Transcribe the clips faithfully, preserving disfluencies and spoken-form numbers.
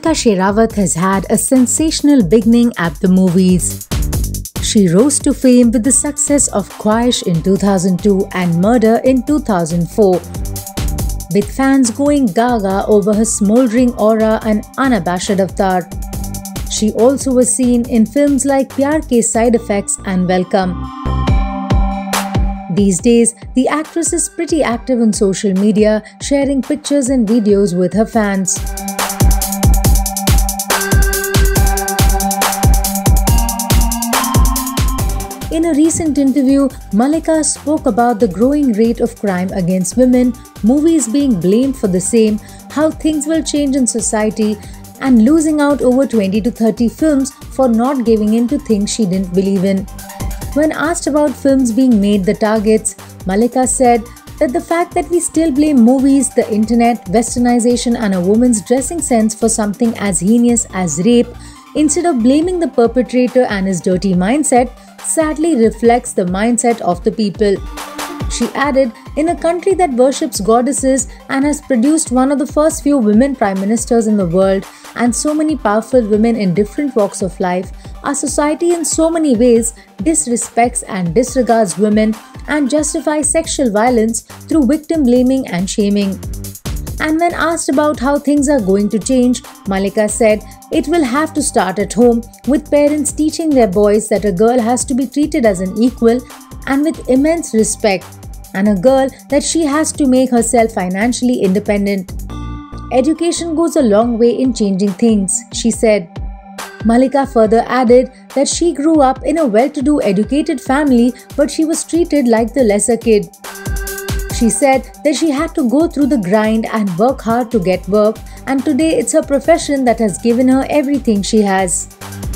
Malika Sherawat has had a sensational beginning at the movies. She rose to fame with the success of Khwahish in two thousand two and Murder in two thousand four, with fans going gaga over her smoldering aura and unabashed avatar. She also was seen in films like Pyar Ke Side Effects and Welcome. These days, the actress is pretty active on social media, sharing pictures and videos with her fans. In a recent interview, Malika spoke about the growing rate of crime against women, movies being blamed for the same, how things will change in society, and losing out over twenty to thirty films for not giving in to things she didn't believe in. When asked about films being made the targets, Malika said that the fact that we still blame movies, the internet, westernization and a woman's dressing sense for something as heinous as rape, instead of blaming the perpetrator and his dirty mindset, sadly reflects the mindset of the people. She added, in a country that worships goddesses and has produced one of the first few women prime ministers in the world and so many powerful women in different walks of life, our society in so many ways disrespects and disregards women and justifies sexual violence through victim blaming and shaming. And when asked about how things are going to change, Malika said, it will have to start at home, with parents teaching their boys that a girl has to be treated as an equal and with immense respect, and a girl that she has to make herself financially independent. Education goes a long way in changing things, she said. Malika further added that she grew up in a well-to-do educated family, but she was treated like the lesser kid. She said that she had to go through the grind and work hard to get work, and today it's her profession that has given her everything she has.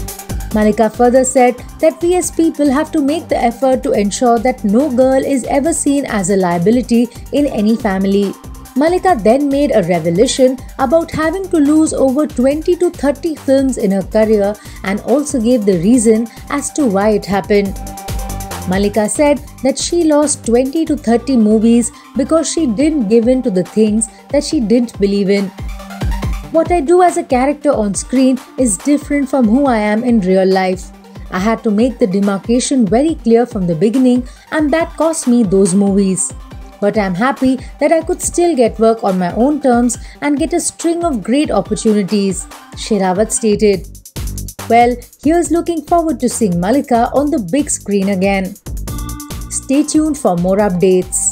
Malika further said that we as people have to make the effort to ensure that no girl is ever seen as a liability in any family. Malika then made a revelation about having to lose over twenty to thirty films in her career and also gave the reason as to why it happened. Malika said that she lost twenty to thirty movies because she didn't give in to the things that she didn't believe in. What I do as a character on screen is different from who I am in real life. I had to make the demarcation very clear from the beginning, and that cost me those movies. But I'm happy that I could still get work on my own terms and get a string of great opportunities, Sherawat stated. Well, here's looking forward to seeing Malika on the big screen again. Stay tuned for more updates.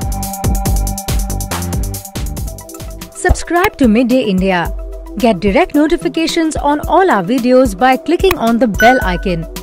Subscribe to Midday India. Get direct notifications on all our videos by clicking on the bell icon.